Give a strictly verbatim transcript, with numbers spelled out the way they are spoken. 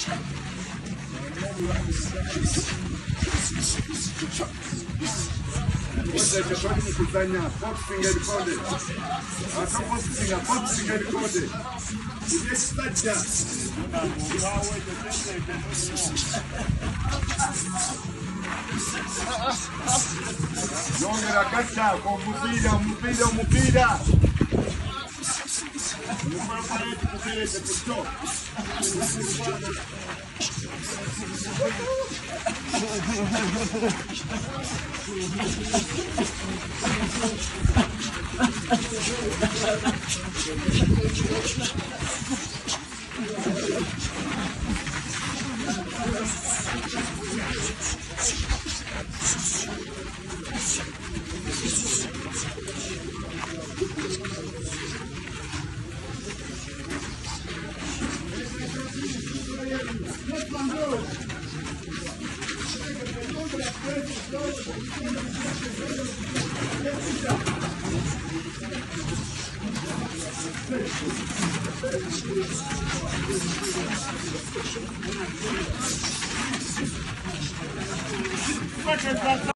Você já pode me cuidar na boxing ele pode. A sua boxing, a boxing ele pode. E esse está já. Não era caixa, com mupira, mupira, mupira. Não para parar de fazer esse pessoal. What is that?